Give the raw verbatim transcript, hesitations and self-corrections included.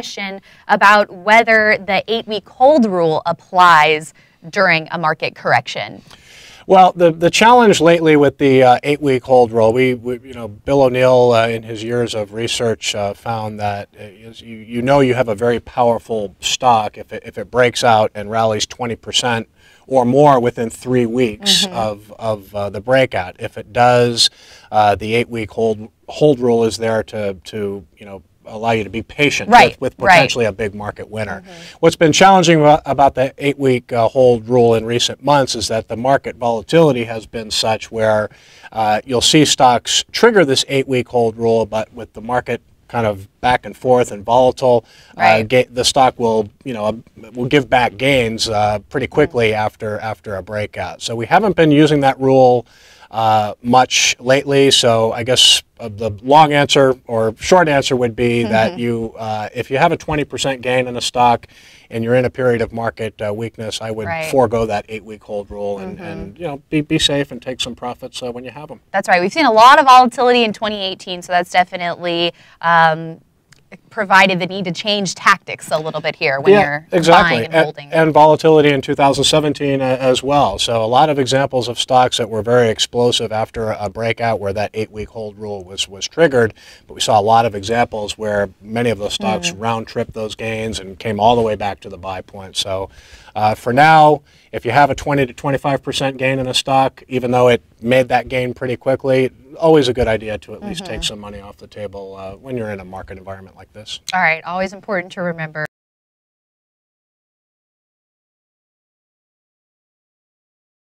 question about whether the eight-week hold rule applies during a market correction. Well, the, the challenge lately with the uh, eight-week hold rule, we, we, you know, Bill O'Neill uh, in his years of research uh, found that uh, you, you know you have a very powerful stock if it, if it breaks out and rallies twenty percent or more within three weeks mm-hmm. of, of uh, the breakout. If it does, uh, the eight-week hold hold rule is there to, to you know, allow you to be patient right, with, with potentially right. a big market winner. Mm-hmm. What's been challenging about the eight-week uh, hold rule in recent months is that the market volatility has been such where uh, you'll see stocks trigger this eight-week hold rule, but with the market kind of back and forth and volatile, right. uh, the stock will, you know, will give back gains uh, pretty quickly mm-hmm. after after a breakout. So we haven't been using that rule Uh, much lately, so I guess uh, the long answer or short answer would be mm-hmm. that you, uh, if you have a twenty percent gain in a stock and you're in a period of market uh, weakness, I would right. forego that eight-week hold rule and, mm-hmm. and you know be, be safe and take some profits uh, when you have them. That's right. We've seen a lot of volatility in twenty eighteen, so that's definitely um, provided the need to change tactics a little bit here when yeah, you're exactly. buying and holding. And, and volatility in two thousand seventeen uh, as well. So a lot of examples of stocks that were very explosive after a breakout where that eight-week hold rule was, was triggered. But we saw a lot of examples where many of those stocks mm. round-tripped those gains and came all the way back to the buy point. So uh, for now, if you have a twenty to twenty-five percent gain in a stock, even though it made that gain pretty quickly, always a good idea to at least mm-hmm. take some money off the table uh, when you're in a market environment like this. All right, always important to remember.